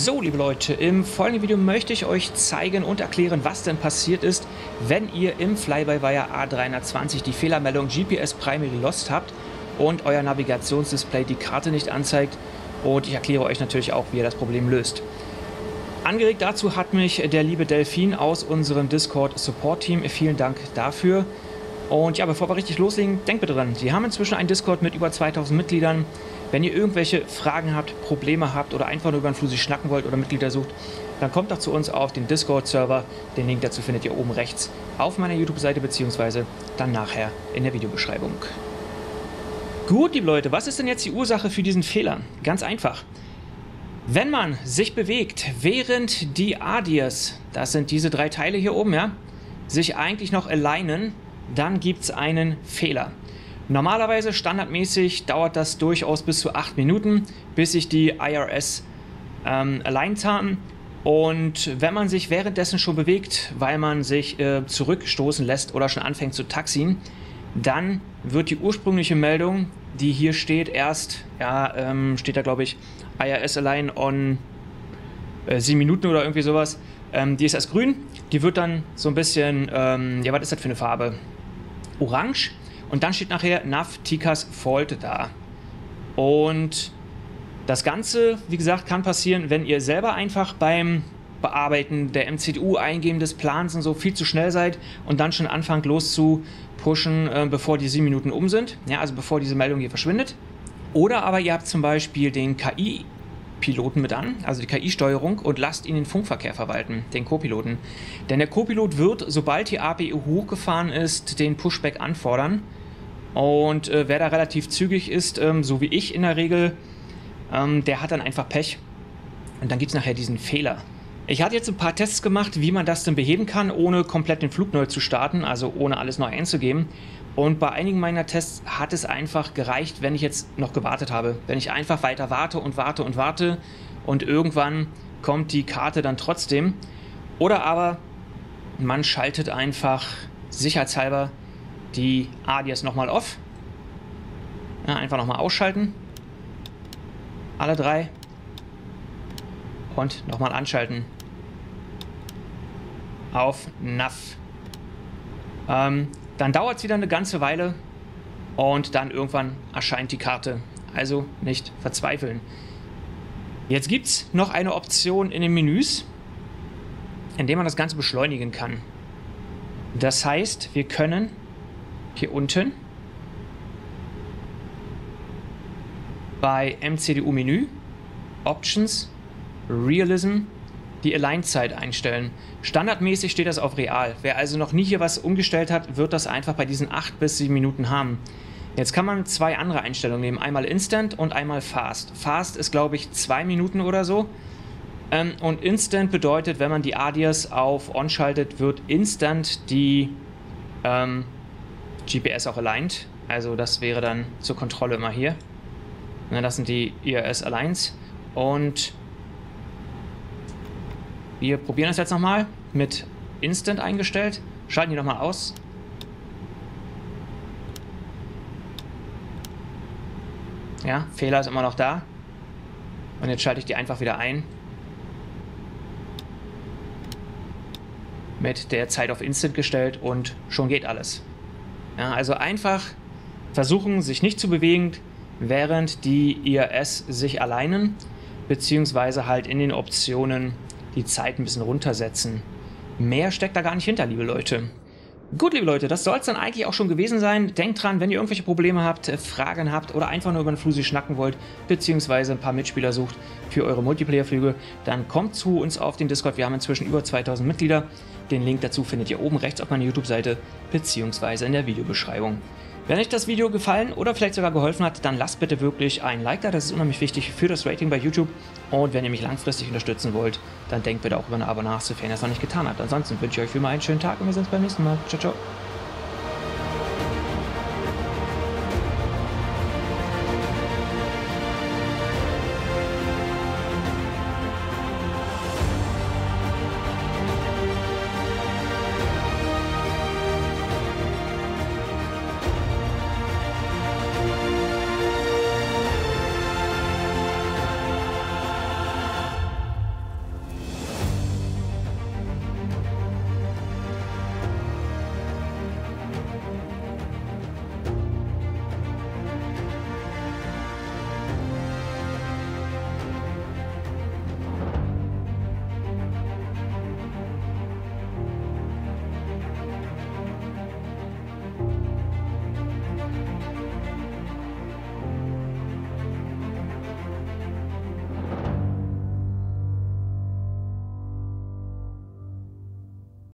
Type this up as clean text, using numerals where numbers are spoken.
So, liebe Leute, im folgenden Video möchte ich euch zeigen und erklären, was denn passiert ist, wenn ihr im Fly-by-Wire A320 die Fehlermeldung GPS Primary Lost habt und euer Navigationsdisplay die Karte nicht anzeigt. Und ich erkläre euch natürlich auch, wie ihr das Problem löst. Angeregt dazu hat mich der liebe Delfin aus unserem Discord Support Team. Vielen Dank dafür. Und ja, bevor wir richtig loslegen, denkt bitte dran, wir haben inzwischen einen Discord mit über 2000 Mitgliedern. Wenn ihr irgendwelche Fragen habt, Probleme habt oder einfach nur über den Flusi schnacken wollt oder Mitglieder sucht, dann kommt doch zu uns auf den Discord-Server. Den Link dazu findet ihr oben rechts auf meiner YouTube-Seite beziehungsweise dann nachher in der Videobeschreibung. Gut, liebe Leute, was ist denn jetzt die Ursache für diesen Fehler? Ganz einfach. Wenn man sich bewegt, während die ADIRS, das sind diese drei Teile hier oben, ja, sich eigentlich noch alignen, dann gibt es einen Fehler. Normalerweise, standardmäßig, dauert das durchaus bis zu 8 Minuten, bis sich die IRS aligned haben. Und wenn man sich währenddessen schon bewegt, weil man sich zurückstoßen lässt oder schon anfängt zu taxien, dann wird die ursprüngliche Meldung, die hier steht, erst, ja, steht da glaube ich, IRS Align on 7 Minuten oder irgendwie sowas, die ist erst grün, die wird dann so ein bisschen, ja, was ist das für eine Farbe? Orange. Und dann steht nachher Nav TCAS Fault da. Und das Ganze, wie gesagt, kann passieren, wenn ihr selber einfach beim Bearbeiten der MCDU, Eingeben des Plans und so viel zu schnell seid und dann schon anfangt loszupushen, bevor die 7 Minuten um sind. Ja, also bevor diese Meldung hier verschwindet. Oder aber ihr habt zum Beispiel den KI-Piloten mit an, also die KI-Steuerung, und lasst ihn den Funkverkehr verwalten, den Co-Piloten. Denn der Co-Pilot wird, sobald die APU hochgefahren ist, den Pushback anfordern. Und wer da relativ zügig ist, so wie ich in der Regel, der hat dann einfach Pech. Und dann gibt es nachher diesen Fehler. Ich hatte jetzt ein paar Tests gemacht, wie man das denn beheben kann, ohne komplett den Flug neu zu starten, also ohne alles neu einzugeben. Und bei einigen meiner Tests hat es einfach gereicht, wenn ich jetzt noch gewartet habe. Wenn ich einfach weiter warte und warte und warte und irgendwann kommt die Karte dann trotzdem. Oder aber man schaltet einfach sicherheitshalber die ADIRS nochmal off. Ja, einfach nochmal ausschalten. Alle drei. Und nochmal anschalten. Auf Nav. Dann dauert es wieder eine ganze Weile und dann irgendwann erscheint die Karte. Also nicht verzweifeln. Jetzt gibt es noch eine Option in den Menüs, in der man das Ganze beschleunigen kann. Das heißt, wir können hier unten bei MCDU Menü, Options, Realism, die Align-Zeit einstellen. Standardmäßig steht das auf Real. Wer also noch nie hier was umgestellt hat, wird das einfach bei diesen 8 bis 7 Minuten haben. Jetzt kann man zwei andere Einstellungen nehmen. Einmal Instant und einmal Fast. Fast ist, glaube ich, 2 Minuten oder so. Und Instant bedeutet, wenn man die ADIRS auf On schaltet, wird Instant die GPS auch aligned. Also das wäre dann zur Kontrolle immer hier. Das sind die IRS Aligns. Und wir probieren das jetzt nochmal mit Instant eingestellt. Schalten die nochmal aus. Ja, Fehler ist immer noch da. Und jetzt schalte ich die einfach wieder ein. Mit der Zeit auf Instant gestellt und schon geht alles. Ja, also einfach versuchen, sich nicht zu bewegen, während die IRS sich alignen, beziehungsweise halt in den Optionen die Zeit ein bisschen runtersetzen. Mehr steckt da gar nicht hinter, liebe Leute. Gut, liebe Leute, das soll es dann eigentlich auch schon gewesen sein. Denkt dran, wenn ihr irgendwelche Probleme habt, Fragen habt oder einfach nur über den Flusi schnacken wollt, beziehungsweise ein paar Mitspieler sucht für eure Multiplayer-Flüge, dann kommt zu uns auf den Discord. Wir haben inzwischen über 2000 Mitglieder. Den Link dazu findet ihr oben rechts auf meiner YouTube-Seite, beziehungsweise in der Videobeschreibung. Wenn euch das Video gefallen oder vielleicht sogar geholfen hat, dann lasst bitte wirklich ein Like da, das ist unheimlich wichtig für das Rating bei YouTube. Und wenn ihr mich langfristig unterstützen wollt, dann denkt bitte auch über ein Abo nach, sofern ihr es noch nicht getan habt. Ansonsten wünsche ich euch für mal einen schönen Tag und wir sehen uns beim nächsten Mal. Ciao, ciao.